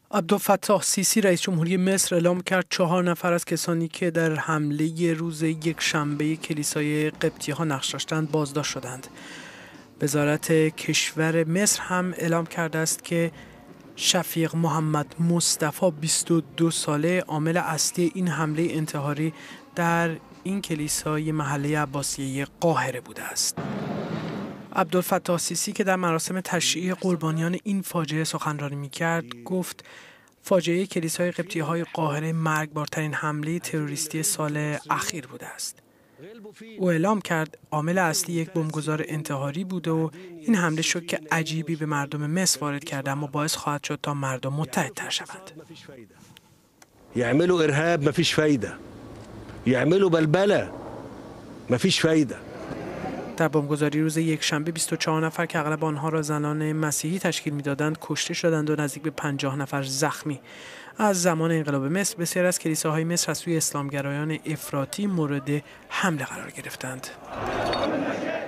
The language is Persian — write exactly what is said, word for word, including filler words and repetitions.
عبدالفتاح سیسی رئیس جمهوری مصر اعلام کرد چهار نفر از کسانی که در حمله روز یک شنبه کلیسای قبطی‌ها نقش داشتند بازداشت شدند. وزارت کشور مصر هم اعلام کرده است که شفیق محمد مصطفی بیست و دو ساله عامل اصلی این حمله انتحاری در این کلیسای محله عباسیه قاهره بوده است. عبدالفتاح سیسی که در مراسم تشییع قربانیان این فاجعه سخنرانی می‌کرد گفت فاجعه کلیسای قبطی‌های قاهره مرگبارترین حمله تروریستی سال اخیر بوده است. او اعلام کرد عامل اصلی یک بمبگذار انتحاری بوده و این حمله شوک عجیبی به مردم مصر وارد کرده، اما باعث خواهد شد تا مردم متحدتر شوند. يعملوا ارهاب ما فيش فايده، يعملوا بلبله ما فيش فايده. در بمبگذاری روز یک شنبه بیست و چهار نفر که اغلب آنها را زنان مسیحی تشکیل می‌دادند کشته شدند و نزدیک به پنجاه نفر زخمی. از زمان انقلاب مصر بسیار از کلیساهای مصر از سوی اسلامگرایان افراطی مورد حمله قرار گرفتند.